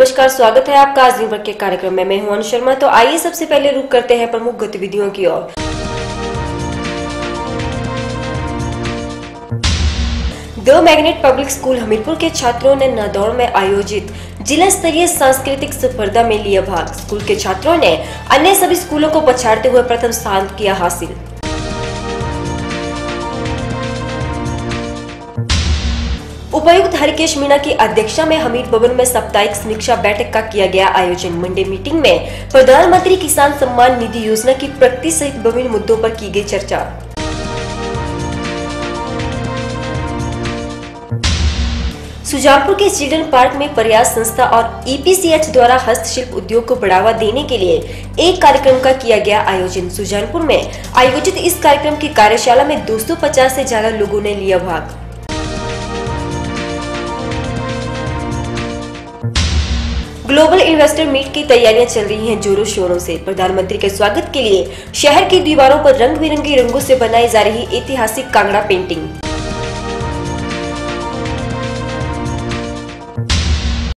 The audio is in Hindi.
नमस्कार, स्वागत है आपका आज दिन भर के कार्यक्रम में। मैं हूं अनु शर्मा। तो आइए सबसे पहले रुक करते हैं प्रमुख गतिविधियों की ओर। The magnet public school Hamirpur के छात्रों ने नादौर में आयोजित जिला स्तरीय सांस्कृतिक स्पर्धा में लिया भाग। स्कूल के छात्रों ने अन्य सभी स्कूलों को पछाड़ते हुए प्रथम स्थान किया हासिल। उपायुक्त हरिकेश मीणा की अध्यक्षता में हमीर भवन में साप्ताहिक समीक्षा बैठक का किया गया आयोजन। मंडे मीटिंग में प्रधानमंत्री किसान सम्मान निधि योजना की प्रगति सहित विभिन्न मुद्दों पर की गई चर्चा। सुजानपुर के चिल्ड्रन पार्क में प्रयास संस्था और ईपीसीएच द्वारा हस्तशिल्प उद्योग को बढ़ावा देने के लिए एक कार्यक्रम का किया गया आयोजन। सुजानपुर में आयोजित इस कार्यक्रम की कार्यशाला में 250 से ज्यादा लोगों ने लिया भाग। ग्लोबल इन्वेस्टर मीट की तैयारियां चल रही हैं जोरों शोरों से। प्रधानमंत्री के स्वागत के लिए शहर की दीवारों पर रंग बिरंगे रंगों से बनाई जा रही ऐतिहासिक कांगड़ा पेंटिंग।